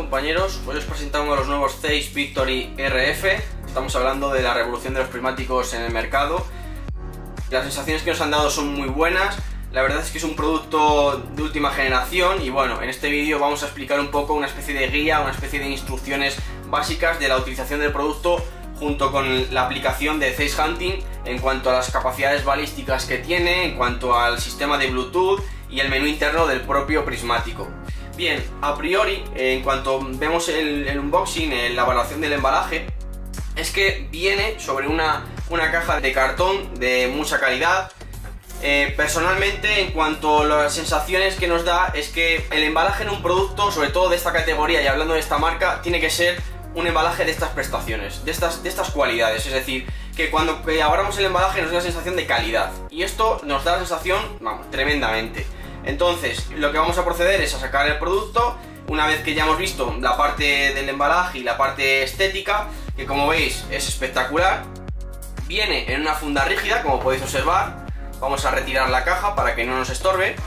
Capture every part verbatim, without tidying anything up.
compañeros, hoy os presentamos los nuevos Zeiss Victory R F. Estamos hablando de la revolución de los prismáticos en el mercado. Las sensaciones que nos han dado son muy buenas. La verdad es que es un producto de última generación y bueno, en este vídeo vamos a explicar un poco una especie de guía, una especie de instrucciones básicas de la utilización del producto junto con la aplicación de Zeiss Hunting en cuanto a las capacidades balísticas que tiene, en cuanto al sistema de Bluetooth y el menú interno del propio prismático. Bien, a priori, en cuanto vemos el, el unboxing, la evaluación del embalaje, es que viene sobre una, una caja de cartón de mucha calidad. Eh, personalmente, en cuanto a las sensaciones que nos da, es que el embalaje en un producto, sobre todo de esta categoría y hablando de esta marca, tiene que ser un embalaje de estas prestaciones, de estas, de estas cualidades, es decir, que cuando abramos el embalaje nos da la sensación de calidad, y esto nos da la sensación, vamos, tremendamente. Entonces, lo que vamos a proceder es a sacar el producto, una vez que ya hemos visto la parte del embalaje y la parte estética, que como veis es espectacular. Viene en una funda rígida, como podéis observar. Vamos a retirar la caja para que no nos estorbe.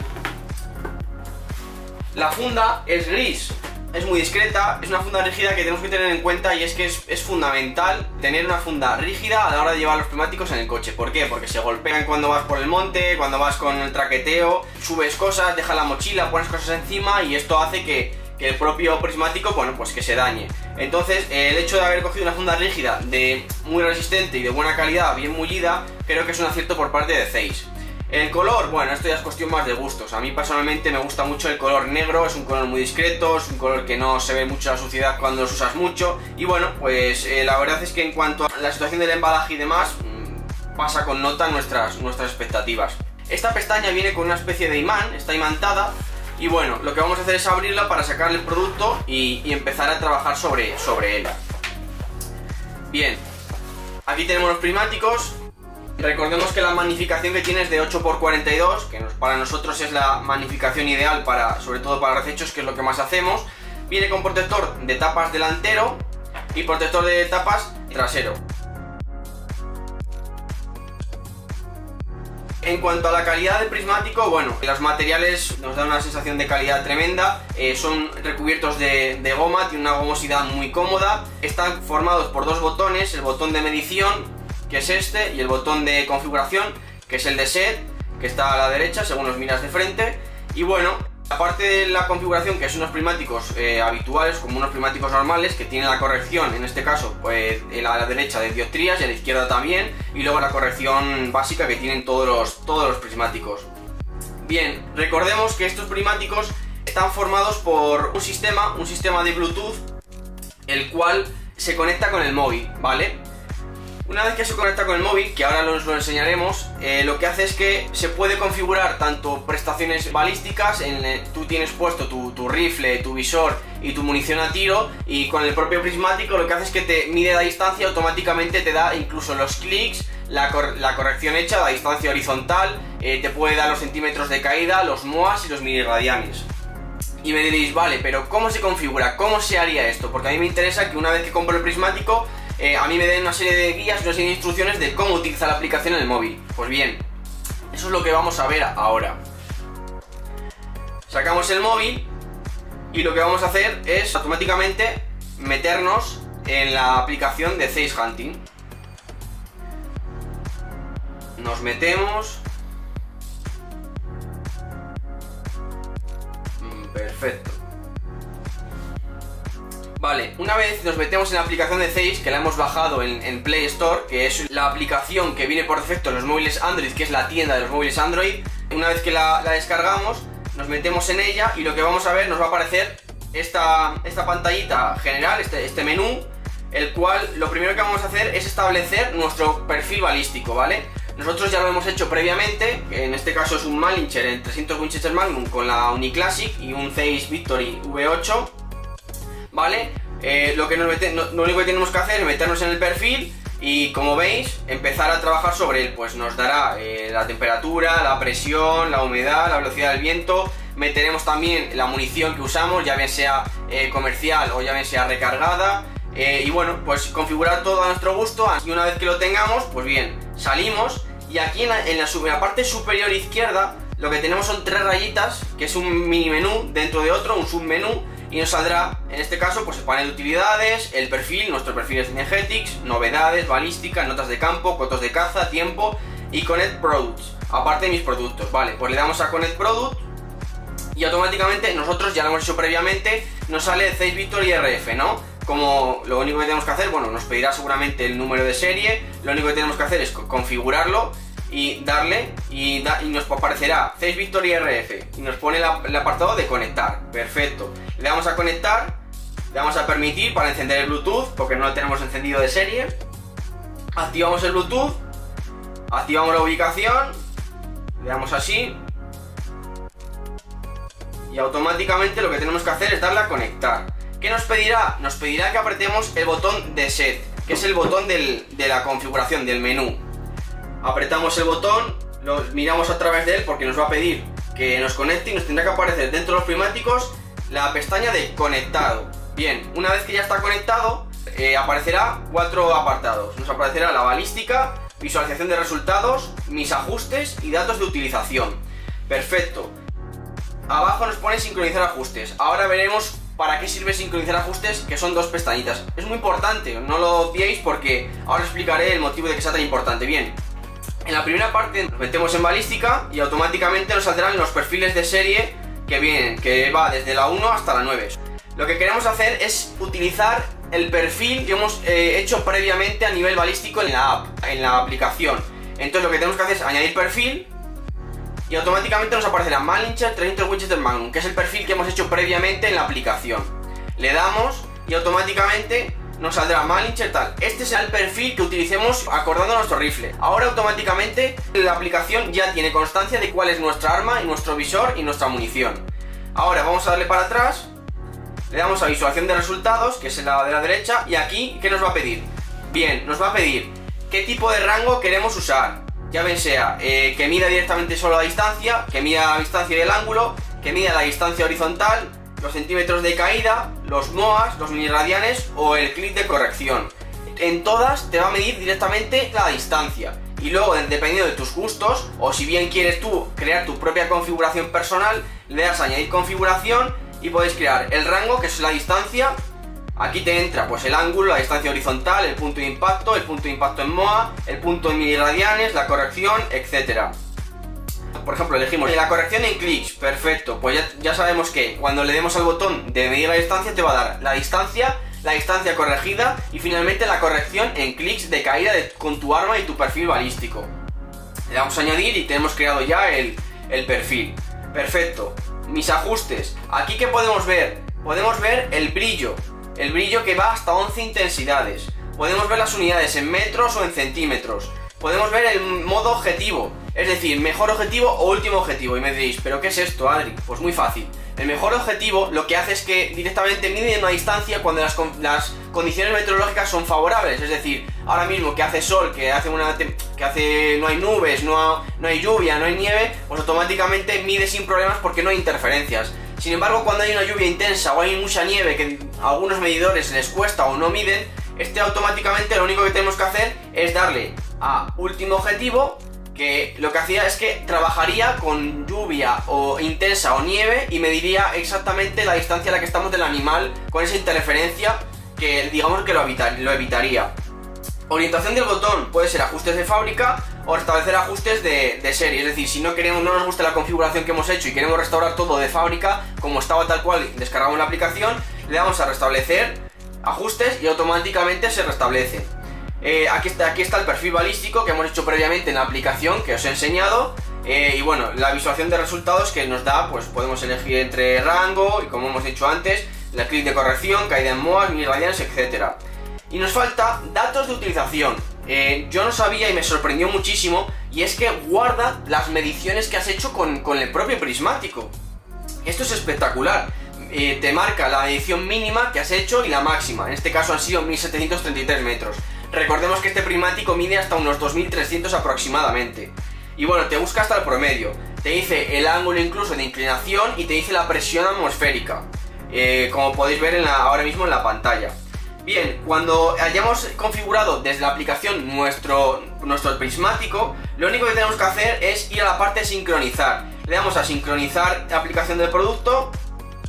La funda es gris, es muy discreta, es una funda rígida que tenemos que tener en cuenta, y es que es, es fundamental tener una funda rígida a la hora de llevar los prismáticos en el coche. ¿Por qué? Porque se golpean cuando vas por el monte, cuando vas con el traqueteo, subes cosas, dejas la mochila, pones cosas encima y esto hace que, que el propio prismático, bueno, pues que se dañe. Entonces, el hecho de haber cogido una funda rígida de muy resistente y de buena calidad, bien mullida, creo que es un acierto por parte de Zeiss. El color, bueno, esto ya es cuestión más de gustos. A mí personalmente me gusta mucho el color negro, es un color muy discreto, es un color que no se ve mucho la suciedad cuando los usas mucho. Y bueno, pues eh, la verdad es que en cuanto a la situación del embalaje y demás, mmm, pasa con nota nuestras, nuestras expectativas. Esta pestaña viene con una especie de imán, está imantada. Y bueno, lo que vamos a hacer es abrirla para sacar el producto y, y empezar a trabajar sobre, sobre él. Bien, aquí tenemos los prismáticos. Recordemos que la magnificación que tiene es de ocho por cuarenta y dos, que nos, para nosotros es la magnificación ideal, para, sobre todo para recechos, que es lo que más hacemos. Viene con protector de tapas delantero y protector de tapas trasero. En cuanto a la calidad del prismático, bueno, los materiales nos dan una sensación de calidad tremenda. Eh, son recubiertos de, de goma, tiene una gomosidad muy cómoda. Están formados por dos botones, el botón de medición, que es este, y el botón de configuración, que es el de set, que está a la derecha según los miras de frente. Y bueno, aparte de la configuración, que son unos prismáticos eh, habituales, como unos prismáticos normales, que tienen la corrección, en este caso, pues a la derecha de dioptrías y a la izquierda también, y luego la corrección básica que tienen todos los, todos los prismáticos. Bien, recordemos que estos prismáticos están formados por un sistema, un sistema de Bluetooth, el cual se conecta con el móvil, ¿vale? Una vez que se conecta con el móvil, que ahora os lo enseñaremos, eh, lo que hace es que se puede configurar tanto prestaciones balísticas, en, eh, tú tienes puesto tu, tu rifle, tu visor y tu munición a tiro, y con el propio prismático lo que hace es que te mide la distancia, automáticamente te da incluso los clics, la, cor la corrección hecha, la distancia horizontal, eh, te puede dar los centímetros de caída, los M O As y los miliradianes. Y me diréis, vale, pero ¿cómo se configura? ¿Cómo se haría esto? Porque a mí me interesa que una vez que compro el prismático, Eh, a mí me den una serie de guías, una serie de instrucciones de cómo utilizar la aplicación en el móvil. Pues bien, eso es lo que vamos a ver ahora. Sacamos el móvil y lo que vamos a hacer es automáticamente meternos en la aplicación de Zeiss Hunting. Nos metemos. Perfecto. Vale, una vez nos metemos en la aplicación de Zeiss, que la hemos bajado en, en Play Store, que es la aplicación que viene por defecto en los móviles Android, que es la tienda de los móviles Android. Una vez que la, la descargamos, nos metemos en ella y lo que vamos a ver, nos va a aparecer esta, esta pantallita general, este, este menú, el cual lo primero que vamos a hacer es establecer nuestro perfil balístico, ¿vale? Nosotros ya lo hemos hecho previamente, que en este caso es un Malinger en trescientos Winchester Magnum con la Uniclassic y un Zeiss Victory V ocho. ¿Vale? Eh, lo, que nos mete, no, lo único que tenemos que hacer es meternos en el perfil y, como veis, empezar a trabajar sobre él. Pues nos dará eh, la temperatura, la presión, la humedad, la velocidad del viento. Meteremos también la munición que usamos, ya bien sea eh, comercial o ya bien sea recargada. Eh, y bueno, pues configurar todo a nuestro gusto. Y una vez que lo tengamos, pues bien, salimos. Y aquí en la, en la, en la parte superior izquierda, lo que tenemos son tres rayitas, que es un mini menú dentro de otro, un submenú, y nos saldrá, en este caso, pues el panel de utilidades, el perfil, nuestro perfil es Cinegetics, novedades, balística, notas de campo, cotos de caza, tiempo y Connect Products, aparte de mis productos. Vale, pues le damos a Connect Product y automáticamente nosotros ya lo hemos hecho previamente, nos sale Zeiss Victory R F, ¿no? Como lo único que tenemos que hacer, bueno, nos pedirá seguramente el número de serie, lo único que tenemos que hacer es configurarlo y darle y, da, y nos aparecerá Zeiss Victory R F y nos pone la, el apartado de conectar. Perfecto, le damos a conectar, le damos a permitir para encender el Bluetooth porque no lo tenemos encendido de serie, activamos el Bluetooth, activamos la ubicación, le damos así y automáticamente lo que tenemos que hacer es darle a conectar. ¿Qué nos pedirá? Nos pedirá que apretemos el botón de set, que es el botón del, de la configuración del menú. Apretamos el botón, lo miramos a través de él porque nos va a pedir que nos conecte y nos tendrá que aparecer dentro de los prismáticos la pestaña de conectado. Bien, una vez que ya está conectado, eh, aparecerá cuatro apartados. Nos aparecerá la balística, visualización de resultados, mis ajustes y datos de utilización. Perfecto. Abajo nos pone sincronizar ajustes. Ahora veremos para qué sirve sincronizar ajustes, que son dos pestañitas. Es muy importante, no lo odiéis porque ahora explicaré el motivo de que sea tan importante. Bien, en la primera parte nos metemos en balística y automáticamente nos saldrán los perfiles de serie que vienen, que va desde la uno hasta la nueve. Lo que queremos hacer es utilizar el perfil que hemos eh, hecho previamente a nivel balístico en la app, en la aplicación. Entonces lo que tenemos que hacer es añadir perfil y automáticamente nos aparecerá Malincher trescientos Winchester Magnum, que es el perfil que hemos hecho previamente en la aplicación. Le damos y automáticamente nos saldrá Malincher tal. Este será el perfil que utilicemos acordando nuestro rifle. Ahora automáticamente la aplicación ya tiene constancia de cuál es nuestra arma y nuestro visor y nuestra munición. Ahora vamos a darle para atrás, le damos a visualización de resultados, que es la de la derecha, y aquí, ¿qué nos va a pedir? Bien, nos va a pedir qué tipo de rango queremos usar. Ya bien sea eh, que mida directamente solo la distancia, que mida la distancia y el ángulo, que mida la distancia horizontal, los centímetros de caída, los M O As, los miliradianes o el clic de corrección. En todas te va a medir directamente la distancia. Y luego, dependiendo de tus gustos, o si bien quieres tú crear tu propia configuración personal, le das a añadir configuración y podéis crear el rango, que es la distancia. Aquí te entra pues el ángulo, la distancia horizontal, el punto de impacto, el punto de impacto en M O A, el punto en miliradianes, la corrección, etcétera. Por ejemplo, elegimos la corrección en clics, perfecto, pues ya, ya sabemos que cuando le demos al botón de medir la distancia te va a dar la distancia, la distancia corregida y finalmente la corrección en clics de caída de, con tu arma y tu perfil balístico. Le damos a añadir y tenemos creado ya el, el perfil. Perfecto. Mis ajustes. Aquí, ¿qué podemos ver? Podemos ver el brillo. El brillo que va hasta once intensidades. Podemos ver las unidades en metros o en centímetros. Podemos ver el modo objetivo, es decir, mejor objetivo o último objetivo. Y me diréis, ¿pero qué es esto, Adri? Pues muy fácil. El mejor objetivo lo que hace es que directamente mide una distancia cuando las, las condiciones meteorológicas son favorables. Es decir, ahora mismo que hace sol, que hace una que hace no hay nubes, no, no hay lluvia, no hay nieve, pues automáticamente mide sin problemas porque no hay interferencias. Sin embargo, cuando hay una lluvia intensa o hay mucha nieve que a algunos medidores les cuesta o no miden, este automáticamente lo único que tenemos que hacer es darle a último objetivo, que lo que hacía es que trabajaría con lluvia o intensa o nieve y mediría exactamente la distancia a la que estamos del animal con esa interferencia que digamos que lo, evitar, lo evitaría. Orientación del botón puede ser ajustes de fábrica o restablecer ajustes de, de serie, es decir, si no queremos, no nos gusta la configuración que hemos hecho y queremos restaurar todo de fábrica como estaba tal cual, descargamos la aplicación, le damos a restablecer ajustes y automáticamente se restablece. Eh, aquí, está, aquí está el perfil balístico que hemos hecho previamente en la aplicación que os he enseñado, eh, y bueno, la visualización de resultados que nos da, pues podemos elegir entre rango y como hemos dicho antes, el clic de corrección, caída en M O A, miliradianes, etcétera. Y nos falta datos de utilización. Eh, yo no sabía y me sorprendió muchísimo, y es que guarda las mediciones que has hecho con, con el propio prismático. Esto es espectacular. Eh, te marca la medición mínima que has hecho y la máxima. En este caso han sido mil setecientos treinta y tres metros. Recordemos que este prismático mide hasta unos dos mil trescientos aproximadamente. Y bueno, te busca hasta el promedio. Te dice el ángulo incluso de inclinación y te dice la presión atmosférica, eh, como podéis ver en la, ahora mismo en la pantalla. Bien, cuando hayamos configurado desde la aplicación nuestro, nuestro prismático, lo único que tenemos que hacer es ir a la parte de sincronizar. Le damos a sincronizar la aplicación del producto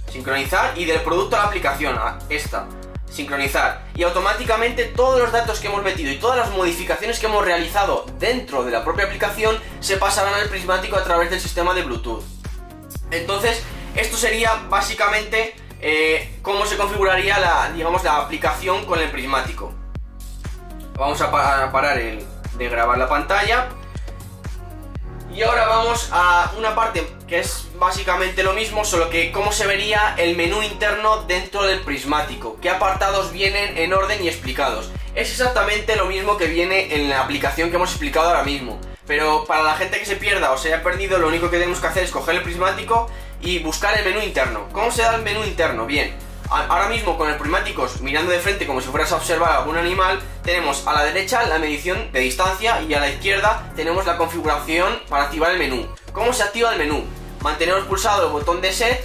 sincronizar, y del producto a la aplicación, a esta, sincronizar, y automáticamente todos los datos que hemos metido y todas las modificaciones que hemos realizado dentro de la propia aplicación se pasarán al prismático a través del sistema de Bluetooth. Entonces, esto sería básicamente eh, cómo se configuraría la, digamos, la aplicación con el prismático. Vamos a, pa a parar el de grabar la pantalla. Y ahora vamos a una parte que es básicamente lo mismo, solo que cómo se vería el menú interno dentro del prismático, qué apartados vienen en orden y explicados. Es exactamente lo mismo que viene en la aplicación que hemos explicado ahora mismo, pero para la gente que se pierda o se haya perdido, lo único que tenemos que hacer es coger el prismático y buscar el menú interno. ¿Cómo se da el menú interno? Bien, ahora mismo con el prismático mirando de frente como si fueras a observar algún animal, tenemos a la derecha la medición de distancia y a la izquierda tenemos la configuración para activar el menú. ¿Cómo se activa el menú? Mantenemos pulsado el botón de set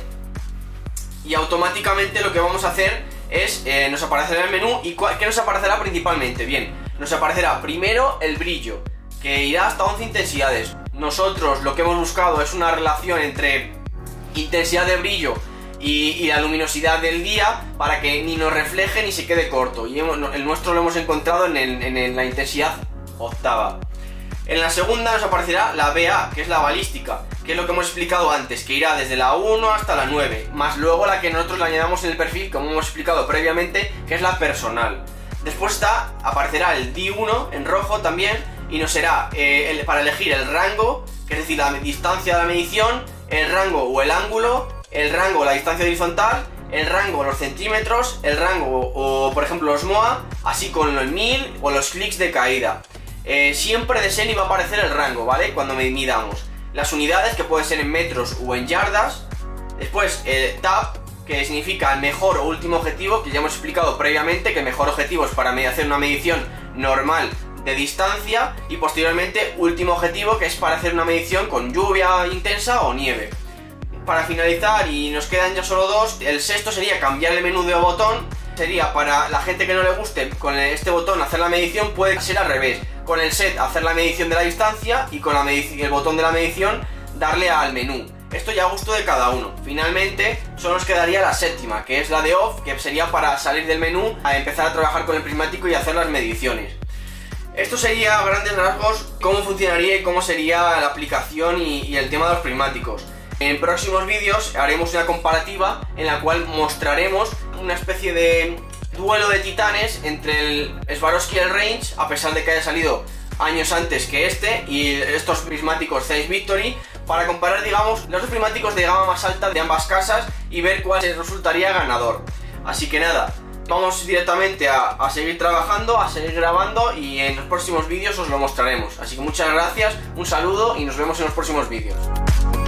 y automáticamente lo que vamos a hacer es, eh, nos aparecerá el menú. ¿Y qué nos aparecerá principalmente? Bien, nos aparecerá primero el brillo, que irá hasta once intensidades. Nosotros lo que hemos buscado es una relación entre intensidad de brillo Y, y la luminosidad del día para que ni nos refleje ni se quede corto, y hemos, el nuestro lo hemos encontrado en, el, en el, la intensidad octava. En la segunda nos aparecerá la B A, que es la balística, que es lo que hemos explicado antes, que irá desde la uno hasta la nueve, más luego la que nosotros le añadamos en el perfil, como hemos explicado previamente, que es la personal. Después está, aparecerá el D uno en rojo también, y nos será eh, el, para elegir el rango, que es decir, la distancia de la medición, el rango o el ángulo, el rango, la distancia horizontal, el rango, los centímetros, el rango o, por ejemplo, los M O A, así con los mil o los clics de caída. Eh, siempre de Seni va a aparecer el rango, ¿vale? Cuando midamos. Las unidades, que pueden ser en metros o en yardas. Después el T A P, que significa el mejor o último objetivo, que ya hemos explicado previamente que el mejor objetivo es para hacer una medición normal de distancia, y posteriormente último objetivo, que es para hacer una medición con lluvia intensa o nieve. Para finalizar, y nos quedan ya solo dos, el sexto sería cambiar el menú de botón. Sería para la gente que no le guste con este botón hacer la medición, puede ser al revés. Con el set hacer la medición de la distancia y con la el botón de la medición darle al menú. Esto ya a gusto de cada uno. Finalmente solo nos quedaría la séptima, que es la de off, que sería para salir del menú a empezar a trabajar con el prismático y hacer las mediciones. Esto sería a grandes rasgos cómo funcionaría y cómo sería la aplicación y, y el tema de los prismáticos. En próximos vídeos haremos una comparativa en la cual mostraremos una especie de duelo de titanes entre el Swarovski y el Range, a pesar de que haya salido años antes que este, y estos prismáticos Zeiss Victory, para comparar, digamos, los dos prismáticos de gama más alta de ambas casas y ver cuál resultaría ganador. Así que nada, vamos directamente a, a seguir trabajando, a seguir grabando, y en los próximos vídeos os lo mostraremos. Así que muchas gracias, un saludo y nos vemos en los próximos vídeos.